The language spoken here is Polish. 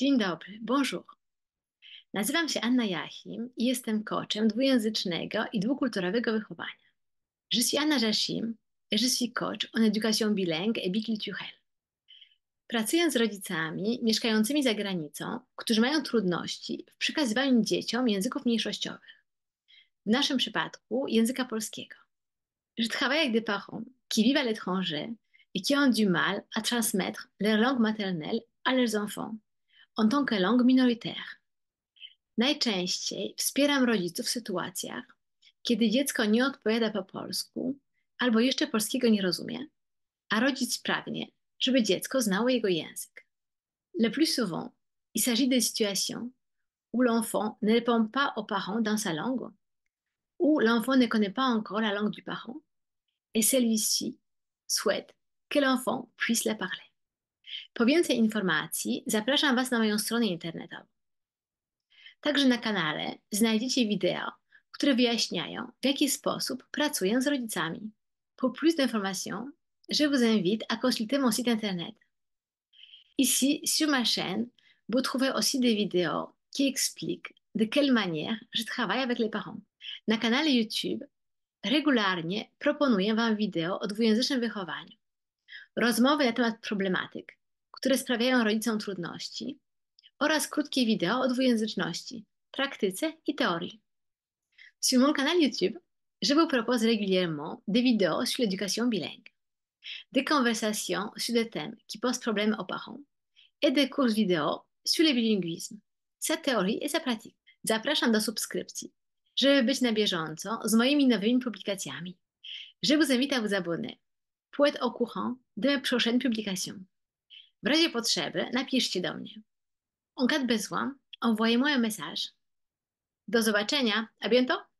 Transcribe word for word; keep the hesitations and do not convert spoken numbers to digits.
Dzień dobry, bonjour. Nazywam się Anna Jachim i jestem coachem dwujęzycznego i dwukulturowego wychowania. Je suis Anna Jachim et je suis coach en éducation bilingue et biculturelle. Pracując z rodzicami mieszkającymi za granicą, którzy mają trudności w przekazywaniu dzieciom języków mniejszościowych, w naszym przypadku języka polskiego. Je travaille avec des parents qui vivent à l'étranger et qui ont du mal à transmettre leur langue maternelle à leurs enfants en tant que langue minoritaire. Najczęściej wspieram rodziców w sytuacjach, kiedy dziecko nie odpowiada po polsku albo jeszcze polskiego nie rozumie, a rodzic pragnie, żeby dziecko znało jego język. Le plus souvent, il s'agit des situations où l'enfant ne répond pas aux parents dans sa langue, où l'enfant ne connaît pas encore la langue du parent, et celui-ci souhaite que l'enfant puisse la parler. Po więcej informacji zapraszam Was na moją stronę internetową. Także na kanale znajdziecie wideo, które wyjaśniają, w jaki sposób pracuję z rodzicami. Pour plus d'informations, je vous invite à consulter mon site internet. Ici, sur ma chaîne, vous trouverez aussi des vidéos qui expliquent de quelle manière je travaille avec les parents. Na kanale YouTube regularnie proponuję Wam wideo o dwujęzycznym wychowaniu, rozmowy na temat problematyk, które sprawiają rodzicom trudności, oraz krótkie wideo o dwujęzyczności, praktyce i teorii. Sur mon canal YouTube, je vous propose régulièrement des vidéos sur l'éducation bilingue, des conversations sur des thèmes qui posent problème aux parents et des courses vidéo sur le bilinguisme, sa théorie et sa pratique. Zapraszam do subskrypcji, żeby być na bieżąco z moimi nowymi publikacjami. Je vous invite à vous abonner pour être au courant de mes prochaines publications. W razie potrzeby napiszcie do mnie. En cas de besoin, envoyez-moi un message. Do zobaczenia, à bientôt!